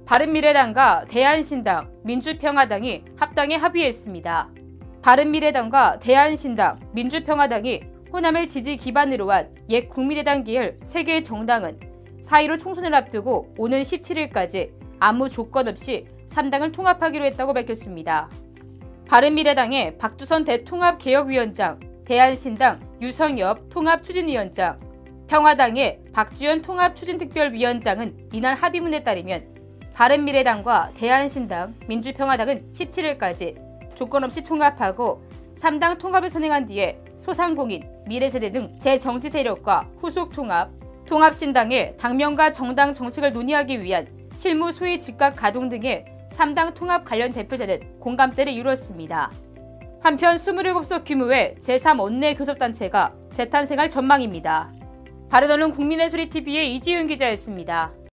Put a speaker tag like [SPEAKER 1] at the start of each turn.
[SPEAKER 1] 바른미래당과 대한신당, 민주평화당이 합당에 합의했습니다. 바른미래당과 대한신당, 민주평화당이 호남을 지지 기반으로 한 옛 국민의당 계열 3개의 정당은 4.15 총선을 앞두고 오는 17일까지 아무 조건 없이 3당을 통합하기로 했다고 밝혔습니다. 바른미래당의 박주선 대통합개혁위원장, 대한신당 유성엽 통합추진위원장, 평화당의 박주연 통합추진특별위원장은 이날 합의문에 따르면 바른미래당과 대한신당, 민주평화당은 17일까지 조건 없이 통합하고 3당 통합을 선행한 뒤에 소상공인, 미래세대 등 재정치 세력과 후속 통합, 통합신당의 당명과 정당 정책을 논의하기 위한 실무 소위 즉각 가동 등의 3당 통합 관련 대표자는 공감대를 이루었습니다. 한편 27석 규모의 제3원내교섭단체가 재탄생할 전망입니다. 바른언론 국민의 소리 TV의 이지윤 기자였습니다.